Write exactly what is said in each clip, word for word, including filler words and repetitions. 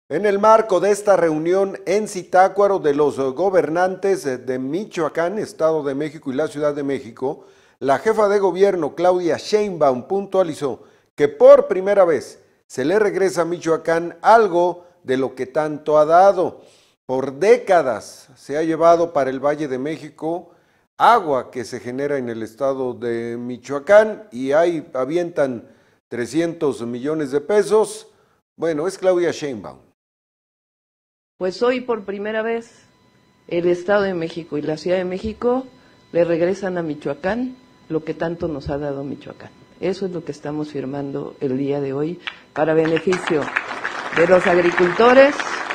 En el marco de esta reunión en Zitácuaro de los gobernantes de Michoacán, Estado de México y la Ciudad de México, la jefa de gobierno Claudia Sheinbaum puntualizó que por primera vez se le regresa a Michoacán algo de lo que tanto ha dado. Por décadas se ha llevado para el Valle de México agua que se genera en el estado de Michoacán y ahí avientan trescientos millones de pesos. Bueno, es Claudia Sheinbaum. Pues hoy por primera vez el Estado de México y la Ciudad de México le regresan a Michoacán lo que tanto nos ha dado Michoacán. Eso es lo que estamos firmando el día de hoy para beneficio de los agricultores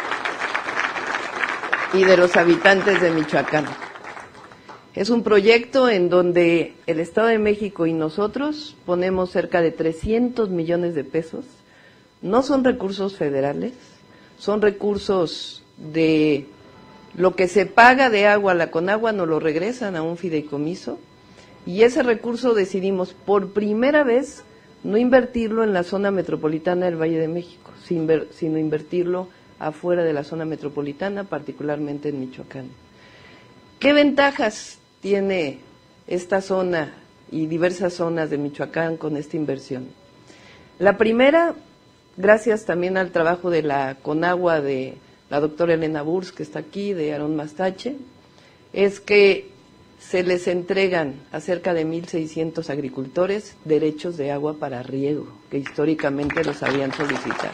y de los habitantes de Michoacán. Es un proyecto en donde el Estado de México y nosotros ponemos cerca de trescientos millones de pesos. No son recursos federales, son recursos de lo que se paga de agua, la Conagua nos lo regresan a un fideicomiso y ese recurso decidimos por primera vez no invertirlo en la zona metropolitana del Valle de México, sino invertirlo afuera de la zona metropolitana, particularmente en Michoacán. ¿Qué ventajas tiene esta zona y diversas zonas de Michoacán con esta inversión? La primera, gracias también al trabajo de la Conagua, de la doctora Elena Burs, que está aquí, de Aarón Mastache, es que se les entregan a cerca de mil seiscientos agricultores derechos de agua para riego, que históricamente los habían solicitado.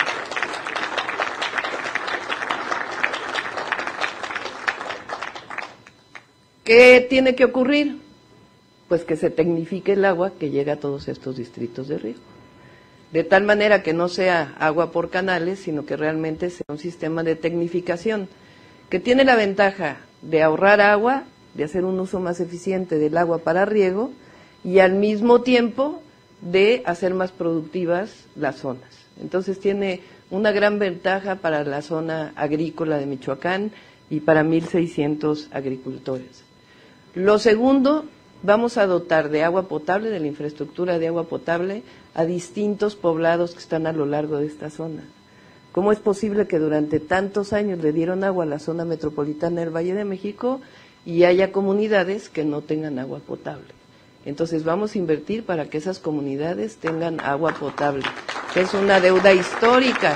¿Qué tiene que ocurrir? Pues que se tecnifique el agua que llega a todos estos distritos de riego, de tal manera que no sea agua por canales, sino que realmente sea un sistema de tecnificación, que tiene la ventaja de ahorrar agua, de hacer un uso más eficiente del agua para riego, y al mismo tiempo de hacer más productivas las zonas. Entonces tiene una gran ventaja para la zona agrícola de Michoacán y para mil seiscientos agricultores. Lo segundo, vamos a dotar de agua potable, de la infraestructura de agua potable, a distintos poblados que están a lo largo de esta zona. ¿Cómo es posible que durante tantos años le dieron agua a la zona metropolitana del Valle de México y haya comunidades que no tengan agua potable? Entonces vamos a invertir para que esas comunidades tengan agua potable, que es una deuda histórica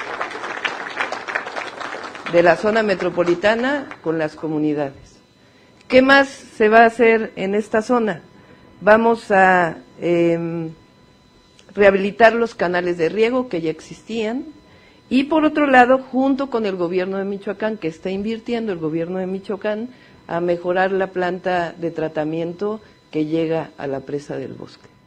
de la zona metropolitana con las comunidades. ¿Qué más se va a hacer en esta zona? Vamos a eh, rehabilitar los canales de riego que ya existían y por otro lado, junto con el gobierno de Michoacán, que está invirtiendo el gobierno de Michoacán, a mejorar la planta de tratamiento que llega a la presa del Bosque.